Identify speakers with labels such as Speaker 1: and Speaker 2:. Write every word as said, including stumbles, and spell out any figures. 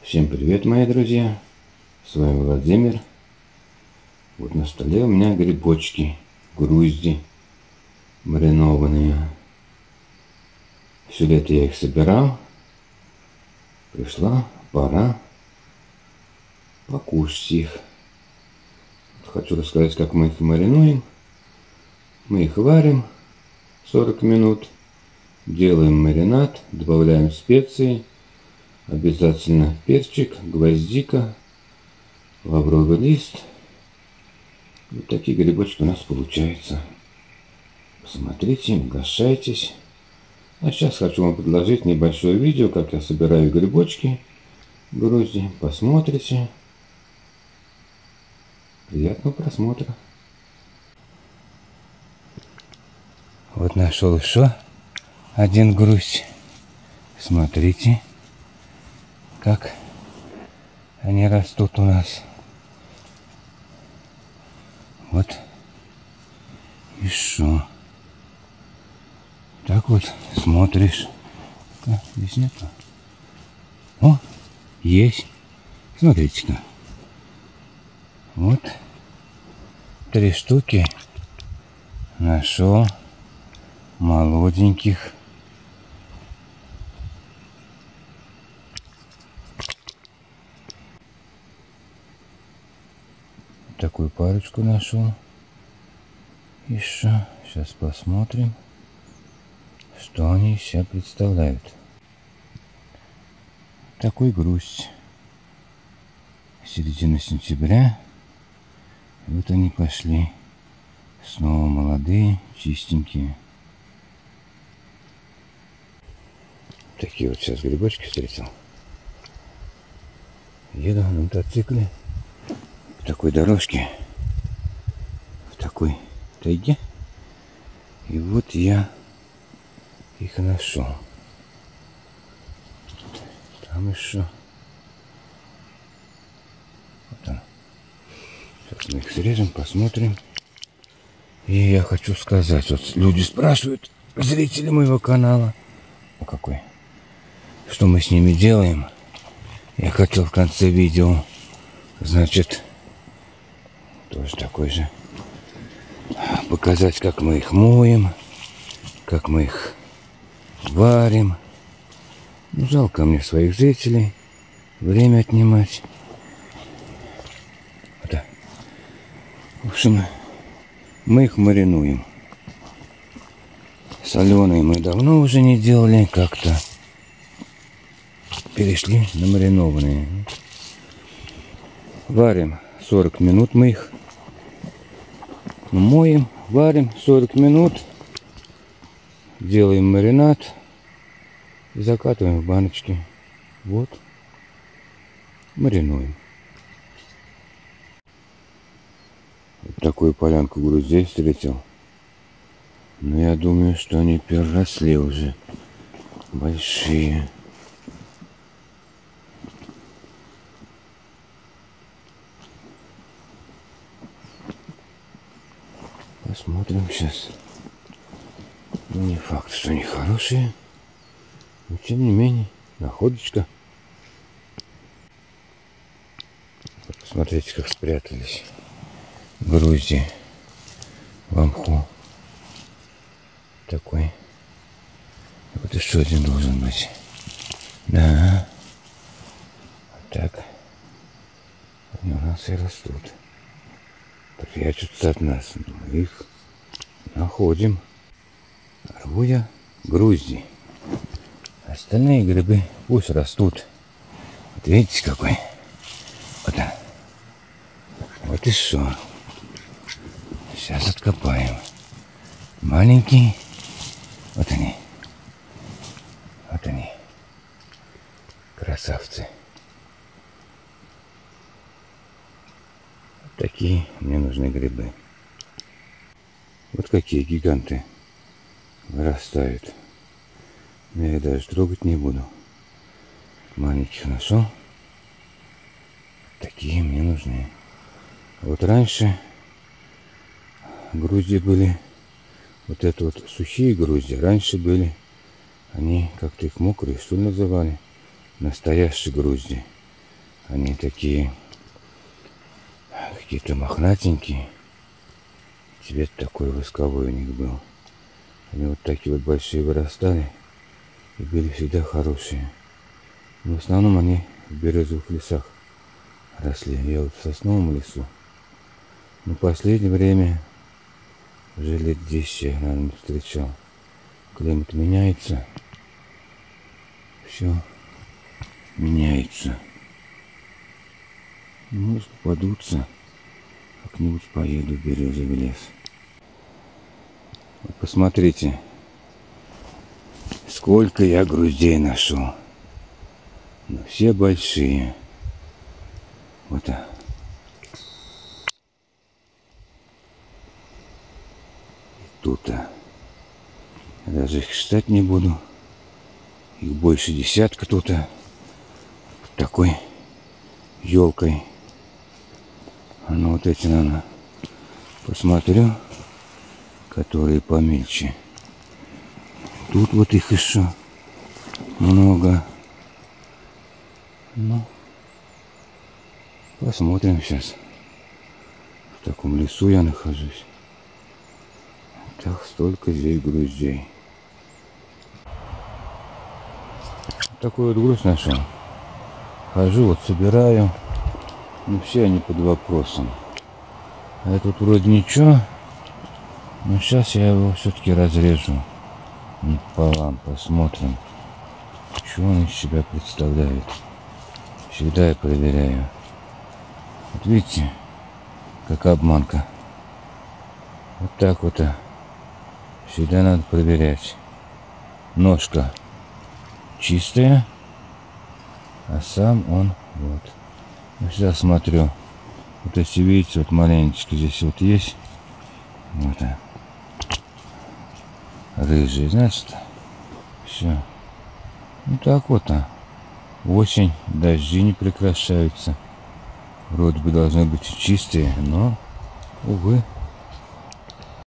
Speaker 1: Всем привет, мои друзья! С вами Владимир. Вот на столе у меня грибочки, грузди маринованные. Все лето я их собирал. Пришла пора покушать их. Хочу рассказать, как мы их маринуем. Мы их варим сорок минут. Делаем маринад, добавляем специи. Обязательно перчик, гвоздика, лавровый лист. Вот такие грибочки у нас получаются. Посмотрите, угощайтесь. А сейчас хочу вам предложить небольшое видео, как я собираю грибочки в Грузии. Посмотрите. Приятного просмотра.
Speaker 2: Вот нашел еще один грусть. Смотрите, как они растут у нас. Вот еще. Так вот смотришь. А, здесь нету. О, есть. Смотрите-ка. Вот три штуки нашел молоденьких. Такую парочку нашел. Еще. Сейчас посмотрим, что они из себя представляют. Такой грусть. Середина сентября. И вот они пошли. Снова молодые, чистенькие. Такие вот сейчас грибочки встретил. Еду на мотоцикле. В такой дорожке, в такой тайге. И вот я их нашел. Там еще. Вот он. Сейчас мы их срежем, посмотрим. И я хочу сказать, вот люди спрашивают, зрители моего канала, о какой, что мы с ними делаем. Я хотел в конце видео, значит, тоже такой же, показать, как мы их моем, как мы их варим. Ну, жалко мне своих зрителей, время отнимать. Да. В общем, мы их маринуем. Соленые мы давно уже не делали, как-то перешли на маринованные. Варим сорок минут мы их. Моем, варим сорок минут. Делаем маринад. И закатываем в баночки. Вот. Маринуем. Вот такую полянку груздей встретил. Но я думаю, что они переросли уже. Большие. Посмотрим сейчас. Ну, не факт, что они хорошие. Но тем не менее, находочка. Посмотрите, как спрятались грузди в мху. Такой. Вот еще один должен быть. Да. Вот так. Они у нас и растут. Прячутся от нас. Мы их находим. Рву я грузди. Остальные грибы пусть растут. Вот видите, какой. Вот он. Вот и что. Сейчас откопаем. Маленький. Вот они. Вот они. Красавцы. Такие мне нужны грибы. Вот какие гиганты вырастают. Я их даже трогать не буду. Маленьких нашел. Такие мне нужны. Вот раньше грузди были, вот это вот сухие грузди, раньше были, они как-то их мокрые, что ли, называли. Настоящие грузди. Они такие какие-то мохнатенькие. Цвет такой восковой у них был. Они вот такие вот большие вырастали и были всегда хорошие. Но в основном они в березовых лесах росли. Я вот в сосновом лесу. Но в последнее время уже лет десять я, наверное, не встречал. Климат меняется. Все меняется. Может попадутся. Как-нибудь поеду в березовый лес. Вот посмотрите, сколько я груздей нашел. Но все большие. Вот так. Тут-то. Даже их считать не буду. Их больше десятка тут-то. Такой елкой. А ну вот эти, наверное, посмотрю, которые помельче. Тут вот их еще много. Ну, посмотрим сейчас. В таком лесу я нахожусь. Так, столько здесь груздей. Такой вот груз нашел. Хожу, вот собираю. Ну, все они под вопросом. А этот вроде ничего. Но сейчас я его все-таки разрежу пополам. Посмотрим, что он из себя представляет. Всегда я проверяю. Вот видите, как обманка. Вот так вот. Всегда надо проверять. Ножка чистая, а сам он вот. Я всегда смотрю. Вот если видите, вот маленечко здесь вот есть. Вот. Рыжий, значит. Все. Ну так вот. А. Осень, дожди не прекращаются. Вроде бы должны быть чистые, но, увы.